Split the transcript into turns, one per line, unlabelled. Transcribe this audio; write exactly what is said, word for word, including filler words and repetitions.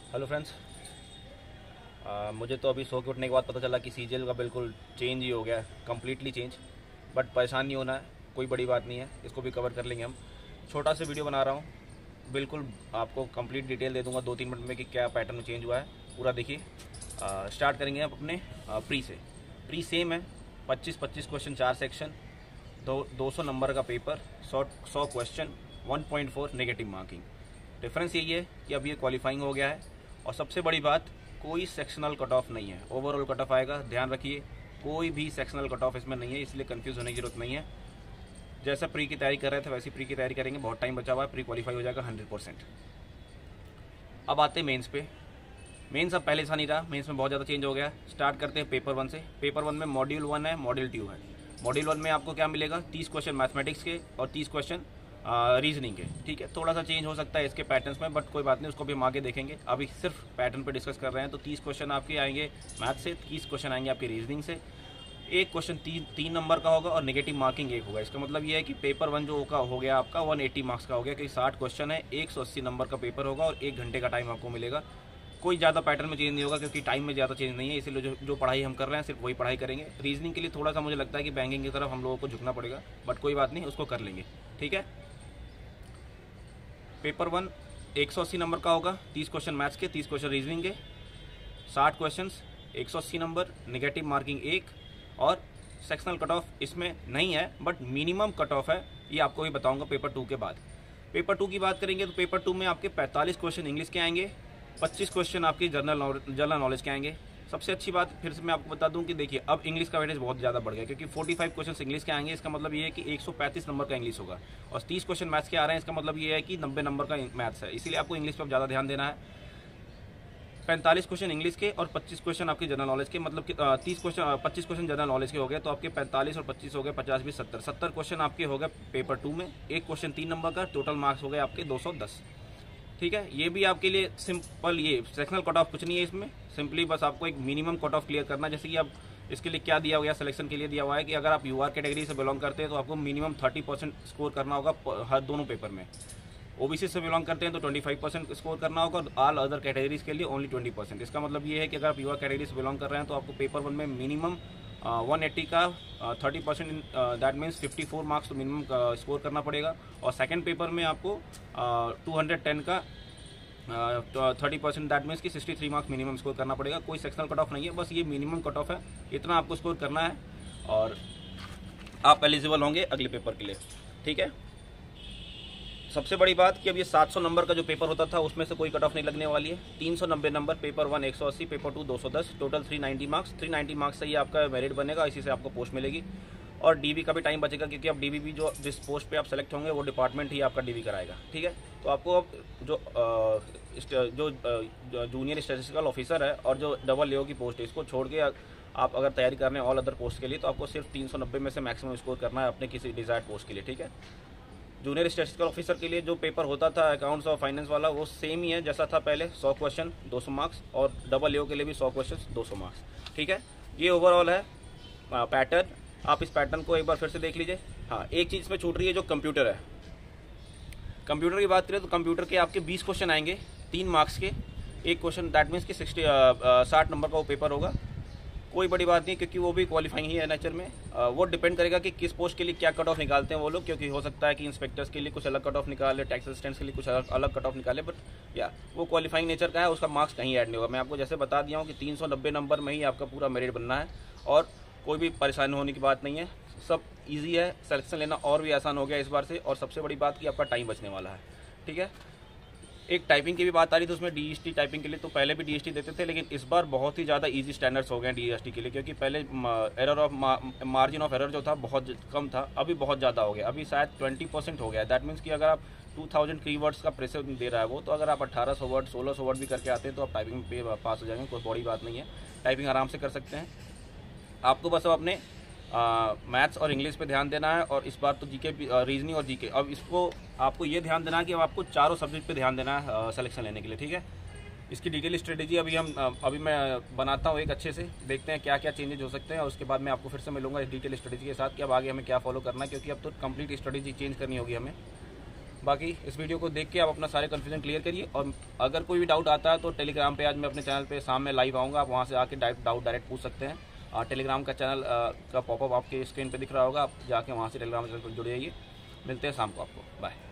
Hello friends. मुझे तो अभी सो के उठने के बाद पता चला कि सीजीएल का बिल्कुल चेंज ही हो गया है, कम्प्लीटली चेंज। बट परेशान नहीं होना है, कोई बड़ी बात नहीं है, इसको भी कवर कर लेंगे हम। छोटा सा वीडियो बना रहा हूँ, बिल्कुल आपको कंप्लीट डिटेल दे दूंगा दो तीन मिनट में कि क्या पैटर्न में चेंज हुआ है, पूरा देखिए। स्टार्ट करेंगे आप अपने प्री से। प्री सेम है, पच्चीस पच्चीस क्वेश्चन, चार सेक्शन, दो दो सौ नंबर का पेपर, सौ सौ question, one point four negative marking. Difference यही है कि अब ये क्वालिफाइंग हो गया है। और सबसे बड़ी बात, कोई सेक्शनल कट ऑफ नहीं है, ओवरऑल कट ऑफ आएगा। ध्यान रखिए, कोई भी सेक्शनल कट ऑफ इसमें नहीं है, इसलिए कंफ्यूज होने की जरूरत नहीं है। जैसा प्री की तैयारी कर रहे थे वैसी प्री की तैयारी करेंगे, बहुत टाइम बचा हुआ है, प्री क्वालिफाई हो जाएगा हंड्रेड परसेंट। अब आते हैं मेंस पे। मेंस अब पहले ऐसा नहीं रहा, मेंस में बहुत ज़्यादा चेंज हो गया। स्टार्ट करते हैं पेपर वन से। पेपर वन में मॉड्यूल वन है, मॉड्यूल टू है। मॉड्यूल वन में आपको क्या मिलेगा, तीस क्वेश्चन मैथमेटिक्स के और तीस क्वेश्चन रीजनिंग के। ठीक है, थोड़ा सा चेंज हो सकता है इसके पैटर्न्स में, बट कोई बात नहीं, उसको भी हम आगे देखेंगे। अभी सिर्फ पैटर्न पे डिस्कस कर रहे हैं। तो तीस क्वेश्चन आपके आएंगे मैथ से, तीस क्वेश्चन आएंगे आपके रीजनिंग से। एक क्वेश्चन तीन तीन नंबर का होगा और नेगेटिव मार्किंग एक होगा। इसका मतलब ये है कि पेपर वन जो का हो गया आपका एक सौ अस्सी मार्क्स का हो गया, क्योंकि साठ क्वेश्चन है, एक सौ अस्सी नंबर का पेपर होगा और एक घंटे का टाइम आपको मिलेगा। कोई ज़्यादा पैटर्न में चेंज नहीं होगा, क्योंकि टाइम में ज़्यादा चेंज नहीं है, इसीलिए जो जो पढ़ाई हम कर रहे हैं सिर्फ वही पढ़ाई करेंगे। रीजनिंग के लिए थोड़ा सा मुझे लगता है कि बैंकिंग की तरफ हम लोगों को झुकना पड़ेगा, बट कोई बात नहीं, उसको कर लेंगे। ठीक है, पेपर वन एक सौ अस्सी नंबर का होगा, तीस क्वेश्चन मैथ्स के, तीस क्वेश्चन रीजनिंग के, साठ क्वेश्चंस, एक सौ अस्सी नंबर, नेगेटिव मार्किंग एक। और सेक्शनल कट ऑफ इसमें नहीं है, बट मिनिमम कट ऑफ है, ये आपको भी बताऊंगा पेपर टू के बाद। पेपर टू की बात करेंगे तो पेपर टू में आपके पैंतालीस क्वेश्चन इंग्लिश के आएंगे, पच्चीस क्वेश्चन आपके जनरल जनरल नॉलेज के आएंगे। सबसे अच्छी बात फिर से मैं आपको बता दूं कि देखिए, अब इंग्लिश का वेटेज बहुत ज़्यादा बढ़ गया, क्योंकि पैंतालीस क्वेश्चन इंग्लिश के आएंगे। इसका मतलब ये है कि एक सौ पैंतीस नंबर का इंग्लिश होगा, और तीस क्वेश्चन मैथ्स के आ रहे हैं। इसका मतलब ये है कि नब्बे नंबर का मैथ्स है, इसीलिए आपको इंग्लिश पर ज़्यादा ध्यान देना है। पैंतालीस क्वेश्चन इंग्लिश के और पच्चीस क्वेश्चन आपके जनरल नॉलेज के, मतलब कि तीस क्वेश्चन पच्चीस क्वेश्चन जनरल नॉलेज के हो गए, तो आपके पैंतालीस और पच्चीस हो गए, पचास बीस सत्तर सत्तर क्वेश्चन आपके हो गए पेपर टू में। एक क्वेश्चन तीन नंबर का, टोटल मार्क्स हो गए आपके दो सौ दस। ठीक है, ये भी आपके लिए सिंपल, ये सेक्शनल कट ऑफ कुछ नहीं है इसमें, सिंपली बस आपको एक मिनिमम कट ऑफ क्लियर करना है। जैसे कि अब इसके लिए क्या दिया हुआ है, सिलेक्शन के लिए दिया हुआ है कि अगर आप यूआर कैटेगरी से बिलोंग करते हैं तो आपको मिनिमम तीस परसेंट स्कोर करना होगा हर दोनों पेपर में। ओबीसी से बिलोंग करते हैं तो पच्चीस परसेंट स्कोर करना होगा, और ऑल अदर कैटेगरीज के लिए ओनली बीस परसेंट। इसका मतलब ये है कि अगर आप यूआर कैटेगरी से बिलोंग कर रहे हैं तो आपको पेपर वन में मिनिमम वन एट्टी का thirty percent, that means fifty four marks तो मिनिमम स्कोर करना पड़ेगा। और सेकेंड पेपर में आपको टू हंड्रेड टेन का थर्टी परसेंट, दैट मीन्स कि sixty three marks minimum score करना पड़ेगा। कोई सेक्शनल कट ऑफ नहीं है, बस ये मिनिमम कट ऑफ है, इतना आपको स्कोर करना है और आप एलिजिबल होंगे अगले पेपर के लिए। ठीक है, सबसे बड़ी बात कि अब ये सात सौ नंबर का जो पेपर होता था उसमें से कोई कट ऑफ नहीं लगने वाली है। तीन सौ नब्बे नंबर, पेपर वन एक सौ अस्सी, पेपर टू दो सौ दस, टोटल तीन सौ नब्बे मार्क्स। तीन सौ नब्बे मार्क्स से ही आपका मेरिट बनेगा, इसी से आपको पोस्ट मिलेगी। और डीबी का भी टाइम बचेगा, क्योंकि अब डीबी भी जो जिस पोस्ट पे आप सेलेक्ट होंगे वो डिपार्टमेंट ही आपका डीबी कराएगा। ठीक है, तो आपको अब जो आ, जो जूनियर स्टैटिस्टिकल ऑफिसर है और जो डबल लेओ की पोस्ट है, इसको छोड़ के आप अगर तैयारी कर रहे हैं ऑल अदर पोस्ट के लिए, तो आपको सिर्फ तीन सौ नब्बे में से मैक्सिमम स्कोर करना है अपने किसी डिजायर्ड पोस्ट के लिए। ठीक है, जूनियर स्टैटिस्टिकल ऑफिसर के लिए जो पेपर होता था अकाउंट्स और फाइनेंस वाला, वो सेम ही है जैसा था पहले, सौ क्वेश्चन दो सौ मार्क्स, और डबल लेओ के लिए भी सौ क्वेश्चन दो सौ मार्क्स। ठीक है, ये ओवरऑल है पैटर्न। आप इस पैटर्न को एक बार फिर से देख लीजिए। हाँ, एक चीज़ इसमें छूट रही है, जो कंप्यूटर है। कंप्यूटर की बात करें तो कंप्यूटर के आपके बीस क्वेश्चन आएंगे, तीन मार्क्स के, एक क्वेश्चन, दैट मीन्स कि सिक्सटी साठ नंबर का वो पेपर होगा। कोई बड़ी बात नहीं, क्योंकि वो भी क्वालिफाइंग ही है नेचर में। आ, वो डिपेंड करेगा कि किस पोस्ट के लिए क्या कट ऑफ निकालते हैं वो लोग, क्योंकि हो सकता है कि इंस्पेक्टर्स के लिए कुछ अलग कट ऑफ निकाले, टैक्स असिस्टेंट्स के लिए कुछ अलग अलग कट ऑफ निकाले, बट या वो क्वालिफाइंग नेचर का है, उसका मार्क्स कहीं ऐड नहीं होगा। मैं आपको जैसे बता दिया हूँ कि तीन सौ नब्बे नंबर में ही आपका पूरा मेरिट बनना है, और कोई भी परेशानी होने की बात नहीं है, सब ईजी है। सिलेक्शन लेना और भी आसान हो गया इस बार से, और सबसे बड़ी बात कि आपका टाइम बचने वाला है। ठीक है, एक टाइपिंग की भी बात आ रही थी उसमें, डीएसटी टाइपिंग के लिए, तो पहले भी डीएसटी देते थे, लेकिन इस बार बहुत ही ज़्यादा इजी स्टैंडर्ड्स हो गए हैं डीएसटी के लिए, क्योंकि पहले error of margin of error जो था बहुत कम था, अभी बहुत ज़्यादा हो गया, अभी शायद ट्वेंटी परसेंट हो गया है। दैट मीन्स कि अगर आप टू थाउजेंड कीवर्ड्स का प्रेशर दे रहा है वो, तो अगर आप अठारह सौ वर्ड सोलह सौ वर्ड भी करके आते हैं तो आप टाइपिंग पे पास हो जाएंगे, कोई बड़ी बात नहीं है, टाइपिंग आराम से कर सकते हैं। आपको बस अब अपने मैथ्स और इंग्लिश पे ध्यान देना है, और इस बार तो जीके, रीजनिंग और जीके, अब इसको आपको ये ध्यान देना है कि अब आपको चारों सब्जेक्ट पे ध्यान देना है सिलेक्शन लेने के लिए। ठीक है, इसकी डिटेल स्ट्रेटेजी अभी हम अभी मैं बनाता हूँ एक अच्छे से, देखते हैं क्या क्या चेंजेस हो सकते हैं, और उसके बाद मैं आपको फिर से मिलूंगा इस डिटेल स्ट्रेटेजी के साथ कि अब आगे हमें क्या फॉलो करना है, क्योंकि अब तो कंप्लीट स्ट्रेटेजी चेंज करनी होगी हमें। बाकी इस वीडियो को देख के आप अपना सारे कन्फ्यूजन क्लियर करिए, और अगर कोई भी डाउट आता है तो टेलीग्राम पे आज मैं अपने चैनल पे शाम में लाइव आऊँगा, आप वहाँ से आके डाउट डायरेक्ट पूछ सकते हैं। और टेलीग्राम का चैनल का पॉपअप आपके स्क्रीन पे दिख रहा होगा, आप जाके वहाँ से टेलीग्राम चैनल पर जुड़ जाइए। मिलते हैं शाम को आपको, बाय।